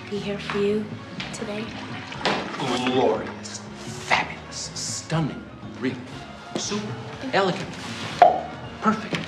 be here for you today? Glorious, fabulous, stunning, real, super, elegant, perfect.